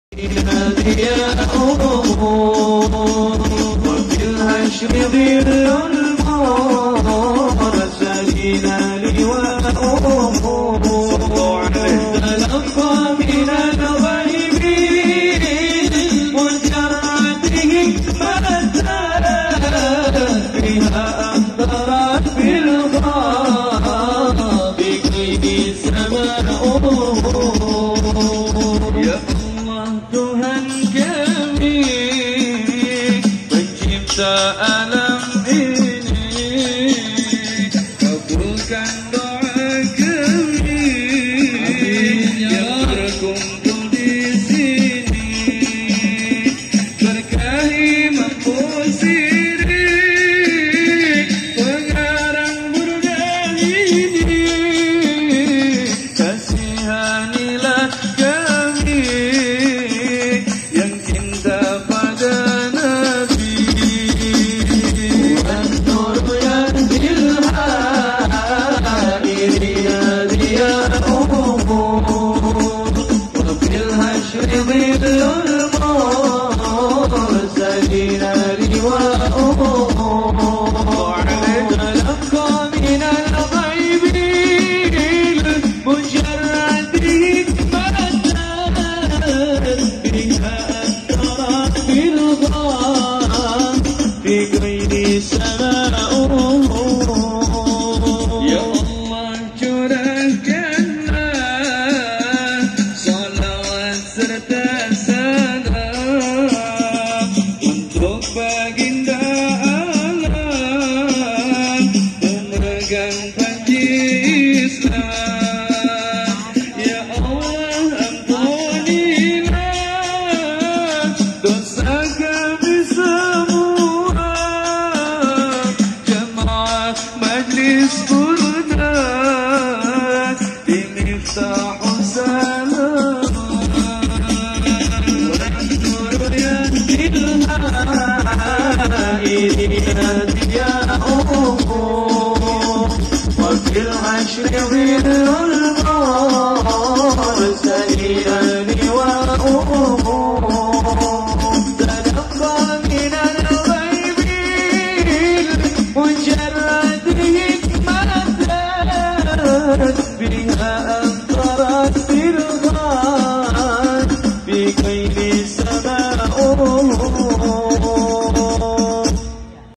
وفي الحشر ظل المرسلين لواءهم تلقى من الغيب مجرده فتات بها أثرت في الغاب بقيد سماؤه يا Allah Tuhan kami pencipta alam ini, kabulkan doa kami yang berkumpul di sini, berkahi mampu sirik pengarang burdah ini, kasihanilah kami yang cinta pada Nabi. An-nur yanzil hairi yadiyahum wa fil hashri dhillul mursalin liwa'uhum تلقى من الغيب مجرده بها أثرت في الغاب في غير سماؤه يا الله curahkanlah salawat serta salam untuk baginda alam pemegang panji Islam. Ya Allah ampunilah dosa kami semua, jemaah majlis burdah di Miftahus Salam. Nur yanzil hairi yadiyahum wa fil hashri dhillul